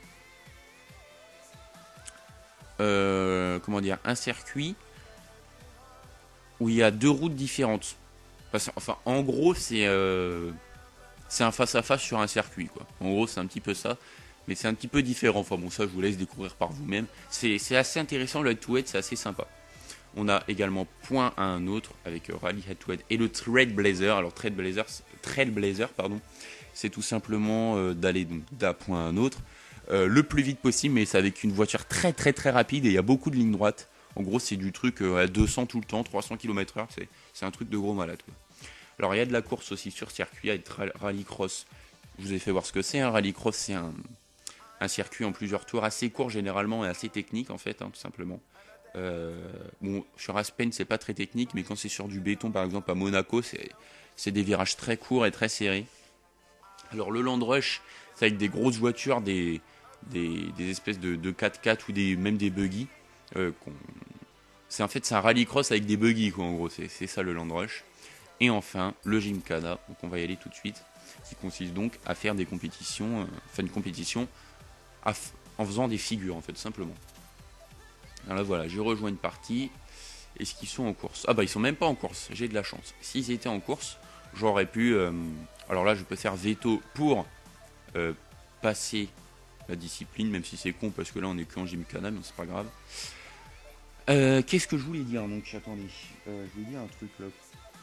A: Euh, comment dire, un circuit où il y a deux routes différentes. Enfin, en gros, c'est euh, c'est un face à face sur un circuit, quoi. En gros, c'est un petit peu ça, mais c'est un petit peu différent. Enfin bon, ça, je vous laisse découvrir par vous-même. C'est c'est assez intéressant le head-to-head, c'est assez sympa. On a également point à un autre avec Rally Head-to-Head et le Trailblazer. Alors Trailblazer, Trailblazer, pardon, c'est tout simplement euh, d'aller d'un point à un autre. Euh, le plus vite possible, mais c'est avec une voiture très très très rapide et il y a beaucoup de lignes droites. En gros, c'est du truc euh, à deux cents tout le temps, trois cents kilomètres heure, c'est, c'est un truc de gros malade, quoi. Alors, il y a de la course aussi sur circuit, il y a de rallycross je vous ai fait voir ce que c'est. Un rallycross, c'est un, un circuit en plusieurs tours, assez court généralement et assez technique en fait, hein, tout simplement. Euh, bon, sur Aspen, c'est pas très technique, mais quand c'est sur du béton, par exemple à Monaco, c'est des virages très courts et très serrés. Alors le Land Rush, c'est avec des grosses voitures, des, des, des espèces de, de quatre-quatre ou des, même des buggy. Euh, c'est en fait c'est un rallycross avec des buggy quoi, en gros, c'est ça le Land Rush. Et enfin le Gymkhana, donc on va y aller tout de suite, qui consiste donc à faire des compétitions, euh, enfin une compétition à, en faisant des figures en fait simplement. Alors là voilà, j'ai rejoint une partie. Est-ce qu'ils sont en course? Ah bah ils sont même pas en course, j'ai de la chance. S'ils étaient en course, j'aurais pu... Euh, alors là je peux faire veto pour euh, passer la discipline, même si c'est con parce que là on est que en Gymkhana, mais c'est pas grave. Euh, Qu'est-ce que je voulais dire donc? Attendez, euh, je voulais dire un truc là.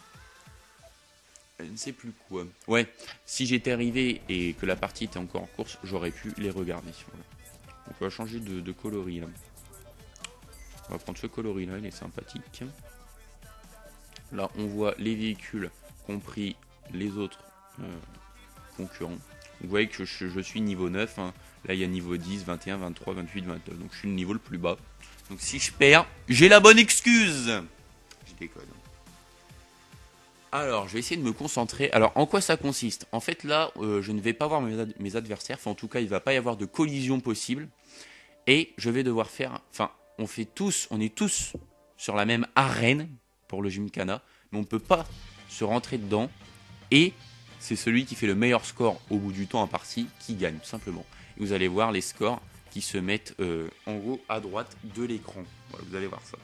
A: Je ne sais plus quoi. Ouais, si j'étais arrivé et que la partie était encore en course, j'aurais pu les regarder. Voilà. Donc on va changer de, de coloris là. On va prendre ce coloris là, il est sympathique. Là on voit les véhicules, compris les autres euh, concurrents. Vous voyez que je, je suis niveau neuf, hein. Là il y a niveau dix, vingt et un, vingt-trois, vingt-huit, vingt-neuf. Donc je suis le niveau le plus bas. Donc si je perds, j'ai la bonne excuse. Je déconne. Alors je vais essayer de me concentrer. Alors en quoi ça consiste? En fait là euh, je ne vais pas voir mes, ad mes adversaires. Enfin en tout cas il ne va pas y avoir de collision possible. Et je vais devoir faire... Enfin on fait tous, on est tous sur la même arène pour le Gymkhana. Mais on ne peut pas se rentrer dedans. Et c'est celui qui fait le meilleur score au bout du temps en partie qui gagne, tout simplement. Et vous allez voir les scores qui se mettent euh, en haut à droite de l'écran. Voilà, vous allez voir ça.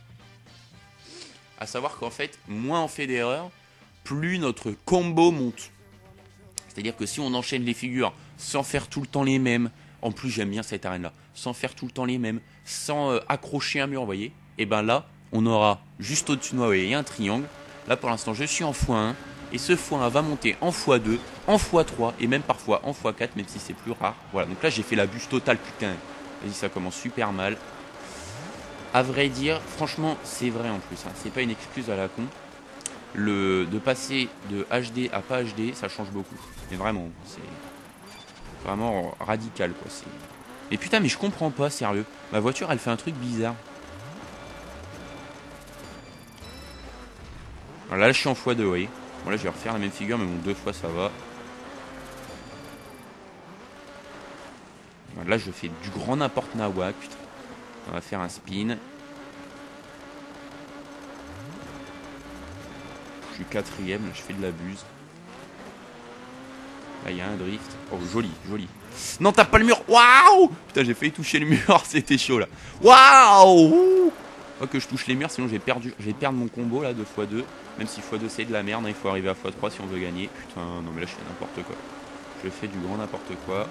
A: À savoir qu'en fait, moins on fait d'erreurs, plus notre combo monte. C'est-à-dire que si on enchaîne les figures sans faire tout le temps les mêmes, en plus j'aime bien cette arène-là, sans faire tout le temps les mêmes, sans euh, accrocher un mur, vous voyez, et ben là, on aura juste au-dessus de moi, vous voyez, il y a un triangle. Là pour l'instant, je suis en fois un. Et ce fois un va monter en fois deux, en fois trois et même parfois en fois quatre, même si c'est plus rare. Voilà, donc là j'ai fait la bûche totale, putain. Vas-y, ça commence super mal. À vrai dire, franchement, c'est vrai en plus. Hein. C'est pas une excuse à la con. Le, de passer de H D à pas H D, ça change beaucoup. Mais vraiment, c'est vraiment radical quoi. Mais putain, mais je comprends pas, sérieux. Ma voiture, elle fait un truc bizarre. Alors là, je suis en fois deux, vous voyez. Bon là je vais refaire la même figure mais bon deux fois ça va. Là je fais du grand n'importe nawak. Putain. On va faire un spin. Je suis quatrième, là je fais de la buse. Là il y a un drift. Oh joli, joli. Non t'as pas le mur. Waouh. Putain j'ai failli toucher le mur, c'était chaud là. Waouh. Pas que je touche les murs sinon j'ai perdu. Je vais perdre mon combo là deux fois deux. Même si fois deux c'est de la merde, hein, il faut arriver à fois trois si on veut gagner. Putain, non mais là je fais n'importe quoi. Je fais du grand n'importe quoi.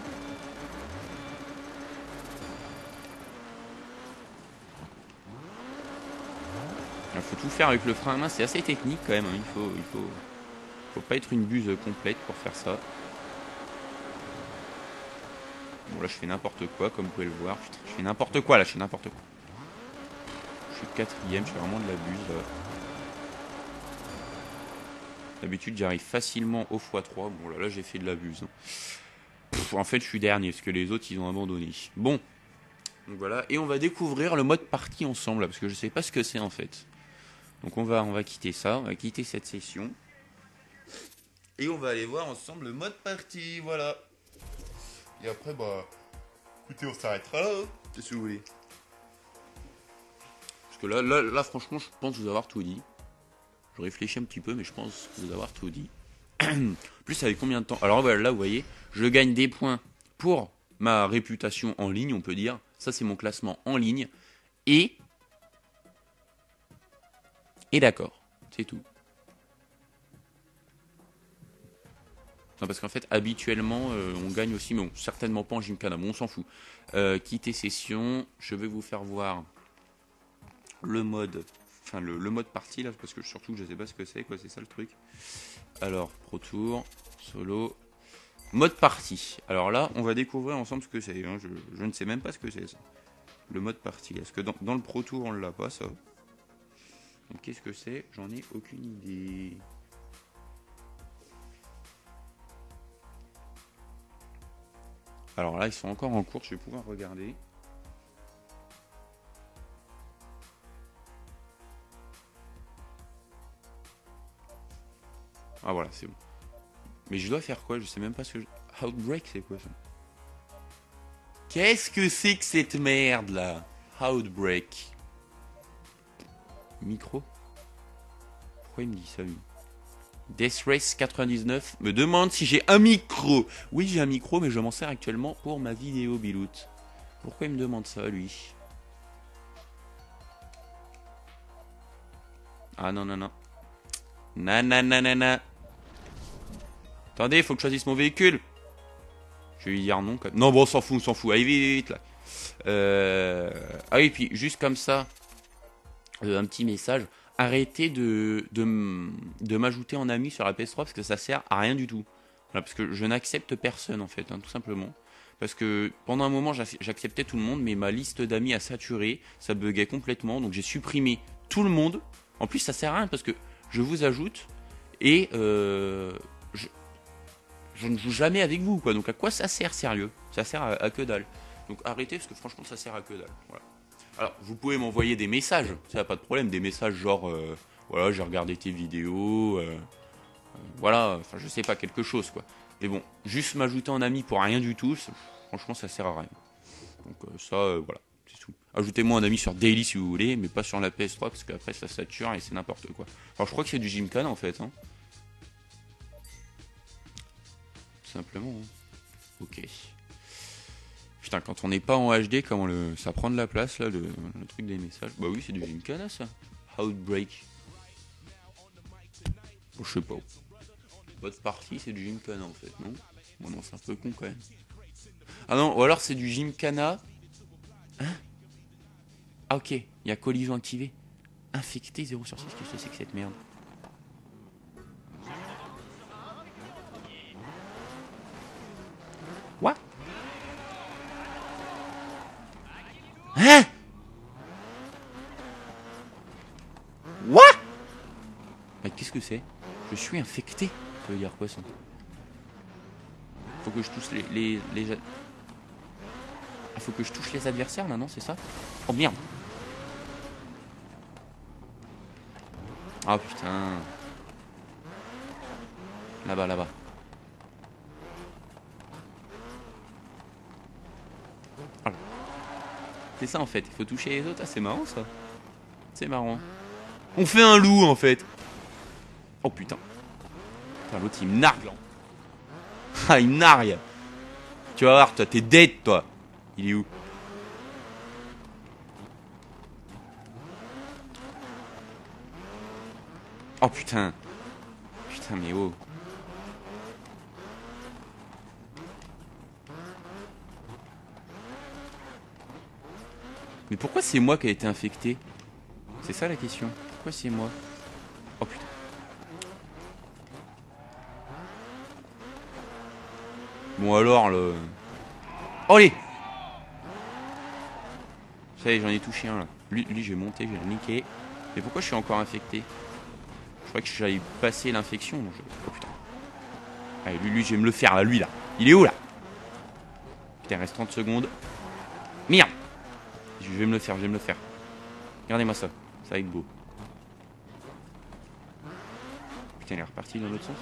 A: Il faut tout faire avec le frein à main, c'est assez technique quand même. Hein. Il faut, il faut, faut pas être une buse complète pour faire ça. Bon là je fais n'importe quoi comme vous pouvez le voir. Putain, je fais n'importe quoi là, je fais n'importe quoi. Je suis quatrième, je fais vraiment de la buse là. D'habitude j'arrive facilement au fois trois. Bon là, là j'ai fait de la buse. Hein. Pff, en fait je suis dernier parce que les autres ils ont abandonné. Bon. Donc voilà. Et on va découvrir le mode partie ensemble là, parce que je sais pas ce que c'est en fait. Donc on va, on va quitter ça, on va quitter cette session. Et on va aller voir ensemble le mode partie, voilà. Et après bah... Écoutez on s'arrêtera là, hein, si vous voulez. Parce que là, là, là franchement je pense vous avoir tout dit. Je réfléchis un petit peu mais je pense vous avoir tout dit. Plus avec combien de temps? Alors voilà, là vous voyez, je gagne des points pour ma réputation en ligne on peut dire. Ça c'est mon classement en ligne. Et... Et d'accord, c'est tout. Non, parce qu'en fait, habituellement, euh, on gagne aussi, mais bon, certainement pas en Gymkhana, bon, on s'en fout. Euh, quitter session, je vais vous faire voir le mode, enfin le, le mode partie, là, parce que surtout, je sais pas ce que c'est, quoi, c'est ça le truc. Alors, Pro Tour, Solo, mode partie. Alors là, on va découvrir ensemble ce que c'est, hein. je, je ne sais même pas ce que c'est, ça. Le mode partie, est-ce que dans, dans le Pro Tour, on l'a pas, ça? Donc qu'est-ce que c'est? J'en ai aucune idée. Alors là, ils sont encore en cours, je vais pouvoir regarder. Ah voilà, c'est bon. Mais je dois faire quoi? Je sais même pas ce que je... Outbreak, c'est quoi ça? Qu'est-ce que c'est que cette merde là? Outbreak. Micro? Pourquoi il me dit ça lui? Death Race quatre-vingt-dix-neuf me demande si j'ai un micro. Oui, j'ai un micro, mais je m'en sers actuellement pour ma vidéo, Bilout. Pourquoi il me demande ça, lui? Ah non, non, non. Nananana. Attendez, il faut que je choisisse mon véhicule. Je vais lui dire non. Quand même. Non, bon, on s'en fout, on s'en fout. Allez, vite, vite, là. Euh... Ah oui, puis juste comme ça, euh, un petit message. Arrêtez de, de, de m'ajouter en ami sur la P S trois parce que ça sert à rien du tout. Voilà, parce que je n'accepte personne en fait, hein, tout simplement. Parce que pendant un moment j'acceptais tout le monde, mais ma liste d'amis a saturé, ça buguait complètement, donc j'ai supprimé tout le monde. En plus ça sert à rien parce que je vous ajoute et euh, je, je ne joue jamais avec vous, quoi. Donc à quoi ça sert sérieux? Ça sert à, à que dalle. Donc arrêtez parce que franchement ça sert à que dalle. Voilà. Alors, vous pouvez m'envoyer des messages, ça n'a pas de problème, des messages genre, euh, voilà, j'ai regardé tes vidéos, euh, euh, voilà, enfin, je sais pas, quelque chose, quoi. Mais bon, juste m'ajouter en ami pour rien du tout, franchement, ça sert à rien. Donc, euh, ça, euh, voilà, c'est tout. Ajoutez-moi un ami sur Daily si vous voulez, mais pas sur la P S trois, parce qu'après, ça sature et c'est n'importe quoi. Alors, je crois que c'est du Gymkhana, en fait, hein. Tout simplement, hein. Ok. Putain, quand on n'est pas en H D, comment le... ça prend de la place, là, le, le truc des messages. Bah oui, c'est du Gymkhana, ça. Outbreak. Bon, je sais pas. Votre partie, c'est du Gymkhana, en fait, non? Bon, non, c'est un peu con, quand même. Ah non, ou alors c'est du Gymkhana. Hein? Ah, ok, il y a collision activée. Infecté zéro sur six, qu'est-ce que c'est que cette merde? What? Hein? What? Mais qu'est-ce que c'est? Je suis infecté. Ça veut dire quoi ça? Faut que je touche les... les, les... Ah, faut que je touche les adversaires là, non? C'est ça? Oh merde! Ah putain! Là-bas, là-bas. Voilà. C'est ça en fait, il faut toucher les autres. Ah, c'est marrant ça. C'est marrant. On fait un loup en fait. Oh putain. Putain, l'autre il me nargue là. Ah, il me nargue. Tu vas voir, toi, t'es dead toi. Il est où? Oh putain. Putain, mais oh. Mais pourquoi c'est moi qui a été infecté? C'est ça la question. Pourquoi c'est moi? Oh putain. Bon alors le... Oh allez. Ça y est, j'en ai touché un là. Lui, lui j'ai monté, j'ai niqué. Mais pourquoi je suis encore infecté? Je crois que j'allais passer l'infection. Je... Oh putain. Allez, lui, lui, je vais me le faire là, lui là. Il est où là? Putain, il reste trente secondes. Merde. Je vais me le faire, je vais me le faire. Regardez-moi ça. Ça va être beau. Putain, il est reparti dans l'autre sens.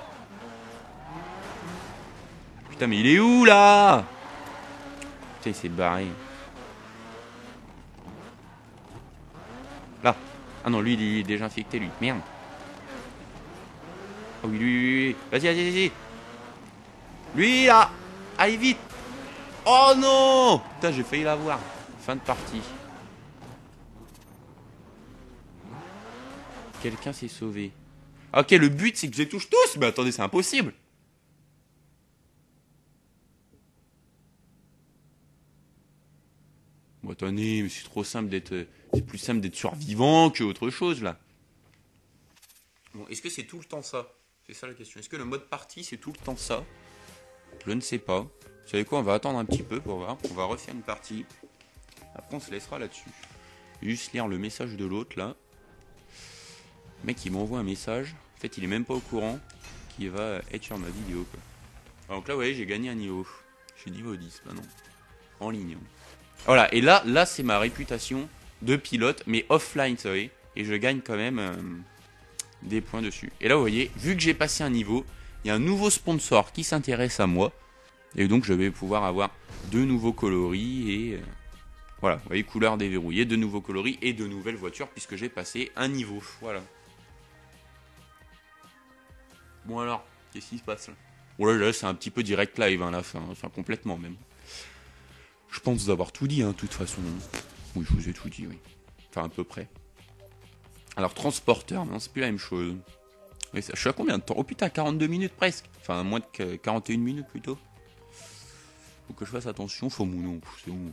A: Putain, mais il est où là? Putain, il s'est barré. Là. Ah non, lui, il est déjà infecté, lui. Merde. Oh oui, lui, lui, lui. Vas-y, vas-y, vas-y. Lui, là. Allez, vite. Oh non. Putain, j'ai failli l'avoir. Fin de partie. Quelqu'un s'est sauvé. Ok, le but, c'est que je les touche tous. Mais attendez, c'est impossible. Bon, attendez, mais c'est trop simple d'être... C'est plus simple d'être survivant que autre chose, là. Bon, est-ce que c'est tout le temps ça? C'est ça la question. Est-ce que le mode partie, c'est tout le temps ça? Je ne sais pas. Vous savez quoi? On va attendre un petit peu pour voir. On va refaire une partie. Après, on se laissera là-dessus. Juste lire le message de l'autre, là. Le mec, il m'envoie un message. En fait, il est même pas au courant qu'il va être sur ma vidéo, quoi. Donc là, vous voyez, j'ai gagné un niveau. J'ai niveau dix maintenant. En ligne. Voilà, et là, là c'est ma réputation de pilote, mais offline, vous savez. Et je gagne quand même euh, des points dessus. Et là, vous voyez, vu que j'ai passé un niveau, il y a un nouveau sponsor qui s'intéresse à moi. Et donc, je vais pouvoir avoir de nouveaux coloris et... Euh, voilà, vous voyez, couleur déverrouillée, de nouveaux coloris et de nouvelles voitures, puisque j'ai passé un niveau. Voilà. Bon alors, qu'est-ce qui se passe là? Bon là, là c'est un petit peu direct live, hein, là, enfin, enfin complètement même. Je pense vous avoir tout dit, hein, de toute façon. Oui, je vous ai tout dit, oui. Enfin, à peu près. Alors, transporteur, non, c'est plus la même chose. Oui, ça, je suis à combien de temps? Oh putain, quarante-deux minutes presque. Enfin, moins de quarante et une minutes plutôt. Faut que je fasse attention, faut mon nom, c'est bon.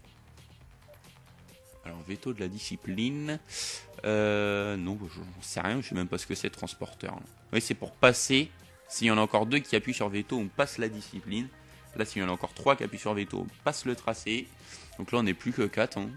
A: Alors, veto de la discipline. Euh, non, j'en sais rien, je sais même pas ce que c'est, transporteur. Oui, c'est pour passer. S'il y en a encore deux qui appuient sur veto, on passe la discipline. Là, s'il y en a encore trois qui appuient sur veto, on passe le tracé. Donc là, on n'est plus que quatre. Hein.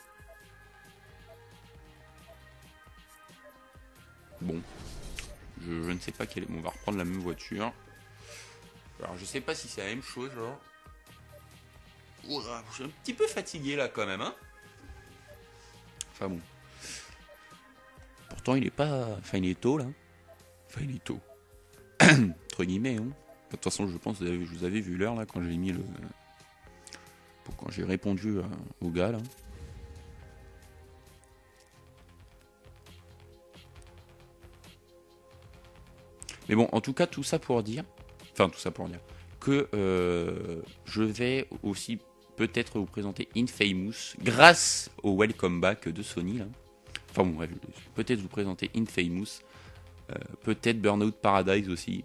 A: Bon. Je, je ne sais pas quelle est. Bon, on va reprendre la même voiture. Alors, je sais pas si c'est la même chose, genre. Oh, je suis un petit peu fatigué, là, quand même, hein. Enfin, bon. Pourtant, il est pas... Enfin, il est tôt, là. Enfin, il est tôt. Entre guillemets, hein. De toute façon, je pense que je vous avais vu l'heure, là, quand j'ai mis le... Pour quand j'ai répondu euh, au gars, là. Mais bon, en tout cas, tout ça pour dire... Enfin, tout ça pour dire que euh, je vais aussi peut-être vous présenter Infamous grâce au Welcome Back de Sony, là. Enfin bon, bref, peut-être vous présenter Infamous. Euh, peut-être Burnout Paradise aussi.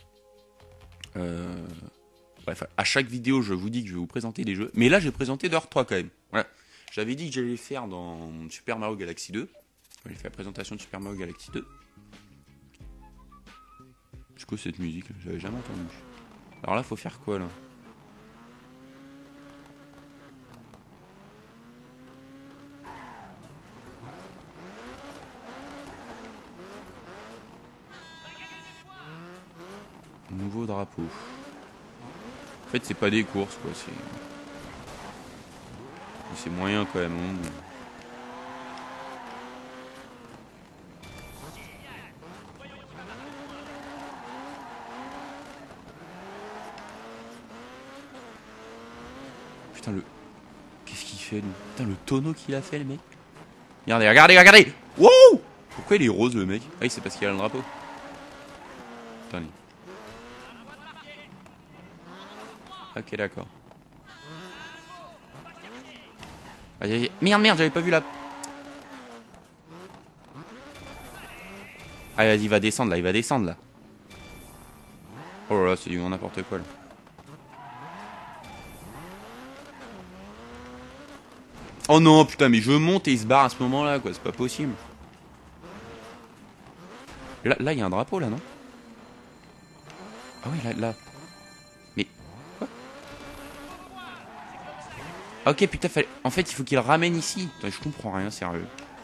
A: Euh, bref, à chaque vidéo, je vous dis que je vais vous présenter des jeux. Mais là, j'ai présenté Dirt trois quand même. Voilà. J'avais dit que j'allais le faire dans Super Mario Galaxy deux. J'ai fait la présentation de Super Mario Galaxy deux. C'est quoi cette musique? J'avais jamais entendu. Alors là, faut faire quoi là? Nouveau drapeau. En fait, c'est pas des courses, quoi. C'est, c'est moyen quand même. Hein. Putain, le. Qu'est-ce qu'il fait, lui? Putain, le tonneau qu'il a fait, le mec. Regardez, regardez, regardez! Wow! Pourquoi il est rose, le mec? Ah oui, c'est parce qu'il a le drapeau. Attendez. Ok, d'accord. Aïe, aïe, merde, merde, j'avais pas vu la... Allez, vas-y, il va descendre là, il va descendre là. Oh là là, c'est du n'importe quoi là. Oh non, putain, mais je monte et il se barre à ce moment-là, quoi, c'est pas possible. Là, là, il y a un drapeau là, non? Ah oui, là, là. Mais... Quoi? Ah, ok, putain, fallait... En fait, il faut qu'il le ramène ici. Putain, je comprends rien, sérieux.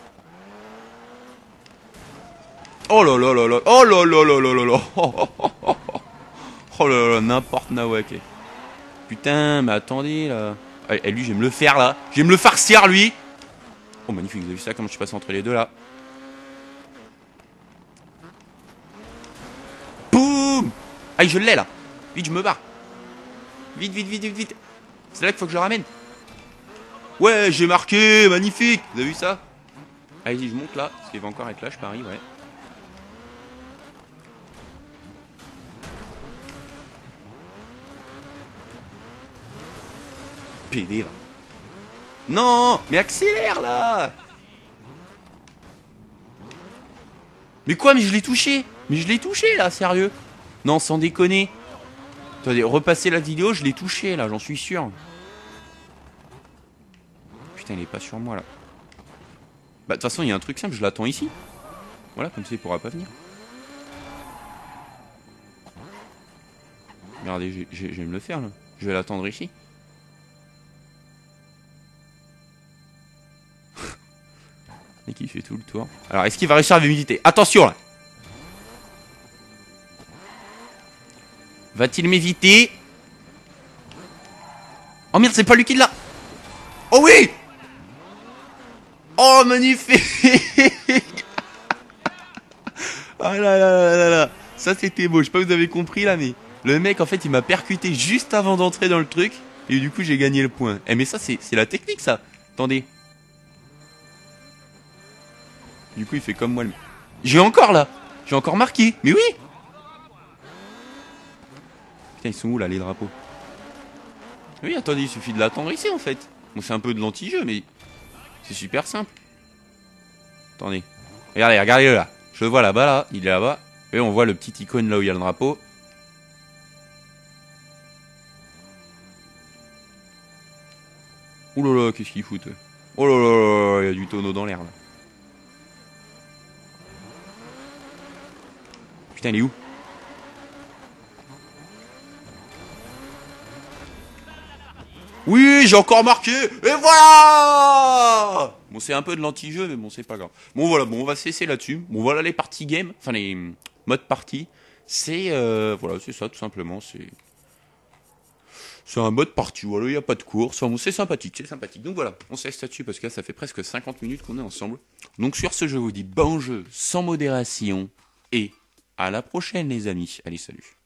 A: Oh là là là là. Oh là là là là là là. Oh, oh, oh, oh, oh. Oh là là, n'importe nawak. Putain, mais attendez, là. Et lui, je vais me le faire, là. Je vais me le farcir, lui. Oh, magnifique, vous avez vu ça, comment je suis passé entre les deux, là. Boum. Aïe, je l'ai, là. Vite, je me barre. Vite, vite, vite, vite, vite. C'est là qu'il faut que je le ramène. Ouais, j'ai marqué, magnifique. Vous avez vu ça? Allez-y, je monte, là. Parce qu'il va encore être là, je parie, ouais. P D, là. Non, mais accélère, là. Mais quoi, mais je l'ai touché. Mais je l'ai touché, là, sérieux. Non, sans déconner. Attendez, repasser la vidéo, je l'ai touché, là, j'en suis sûr. Putain, il est pas sur moi, là. Bah, de toute façon, il y a un truc simple, je l'attends ici. Voilà, comme ça, il pourra pas venir. Regardez, je, je, je vais me le faire, là. Je vais l'attendre ici. Et qui fait tout le tour. Alors, est-ce qu'il va réussir à m'éviter? Attention, là. Va-t-il m'éviter? Oh merde, c'est pas lui qui l'a. Oh oui. Oh, magnifique. Ah là là là là là. Ça, c'était beau. Je sais pas si vous avez compris, là, mais... Le mec, en fait, il m'a percuté juste avant d'entrer dans le truc. Et du coup, j'ai gagné le point. Eh, mais ça, c'est la technique, ça. Attendez. Du coup, il fait comme moi. Le... J'ai encore, là. J'ai encore marqué. Mais oui. Putain, ils sont où, là, les drapeaux? Oui, attendez, il suffit de l'attendre ici, en fait. Bon, c'est un peu de l'anti-jeu, mais... C'est super simple. Attendez. Regardez, regardez-le, là. Je le vois là-bas, là. Il est là-bas. Et on voit le petit icône, là où il y a le drapeau. Oh là là, qu'est-ce qu'ils foutent? Oh là là, il y a du tonneau dans l'air, là. Putain, il est où? Oui, j'ai encore marqué. Et voilà. Bon, c'est un peu de l'anti-jeu, mais bon, c'est pas grave. Bon, voilà, bon, on va cesser là-dessus. Bon, voilà les parties game, enfin les hum, modes partie. C'est, euh, voilà, c'est ça, tout simplement. C'est... C'est un mode partie, voilà, il n'y a pas de course. Enfin, bon, c'est sympathique, c'est sympathique. Donc voilà, on se laisse là-dessus parce que là, ça fait presque cinquante minutes qu'on est ensemble. Donc sur ce, je vous dis bon jeu, sans modération, et à la prochaine, les amis. Allez, salut.